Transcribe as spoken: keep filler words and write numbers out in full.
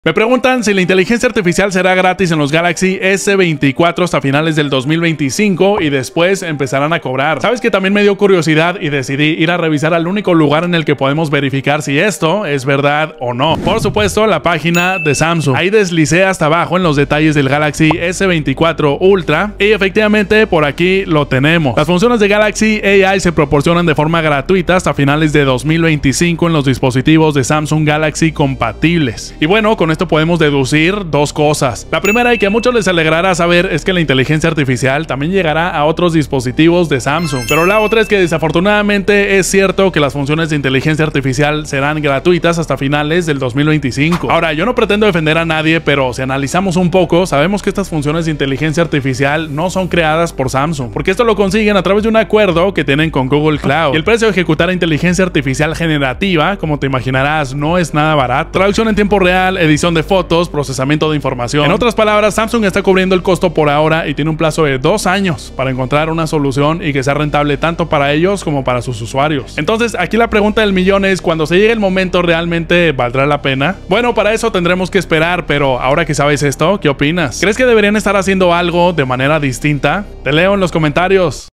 Me preguntan si la inteligencia artificial será gratis en los Galaxy S veinticuatro hasta finales del dos mil veinticinco y después empezarán a cobrar. ¿Sabes que también me dio curiosidad y decidí ir a revisar al único lugar en el que podemos verificar si esto es verdad o no? Por supuesto, la página de Samsung. Ahí deslicé hasta abajo en los detalles del Galaxy S veinticuatro Ultra y efectivamente por aquí lo tenemos. Las funciones de Galaxy A I se proporcionan de forma gratuita hasta finales de dos mil veinticinco en los dispositivos de Samsung Galaxy compatibles. Y bueno, con esto podemos deducir dos cosas. La primera, y que a muchos les alegrará saber, es que la inteligencia artificial también llegará a otros dispositivos de Samsung. Pero la otra es que desafortunadamente es cierto que las funciones de inteligencia artificial serán gratuitas hasta finales del dos mil veinticinco. Ahora, yo no pretendo defender a nadie, pero si analizamos un poco, sabemos que estas funciones de inteligencia artificial no son creadas por Samsung, porque esto lo consiguen a través de un acuerdo que tienen con Google Cloud. Y el precio de ejecutar inteligencia artificial generativa, como te imaginarás, no es nada barato. Traducción en tiempo real, edición de fotos, procesamiento de información. En otras palabras, Samsung está cubriendo el costo por ahora y tiene un plazo de dos años para encontrar una solución y que sea rentable tanto para ellos como para sus usuarios. Entonces, aquí la pregunta del millón es, cuando se llegue el momento, ¿realmente valdrá la pena? Bueno, para eso tendremos que esperar, pero ahora que sabes esto, ¿qué opinas? ¿Crees que deberían estar haciendo algo de manera distinta? Te leo en los comentarios.